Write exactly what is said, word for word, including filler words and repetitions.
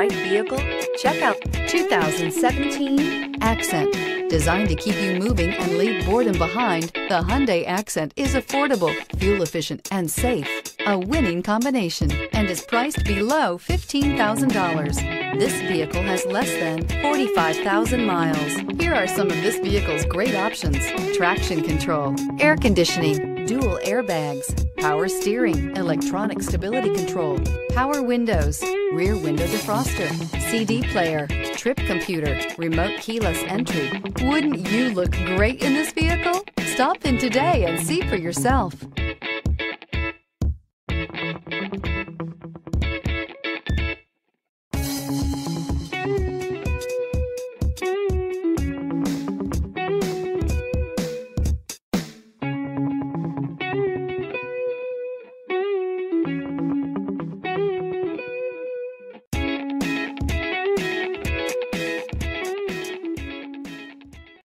right vehicle? Check out two thousand seventeen Accent. Designed to keep you moving and leave boredom behind, the Hyundai Accent is affordable, fuel-efficient, and safe. A winning combination, and is priced below fifteen thousand dollars. This vehicle has less than forty-five thousand miles. Here are some of this vehicle's great options: traction control, air conditioning, dual airbags, power steering, electronic stability control, power windows, rear window defroster, C D player, trip computer, remote keyless entry. Wouldn't you look great in this vehicle? Stop in today and see for yourself.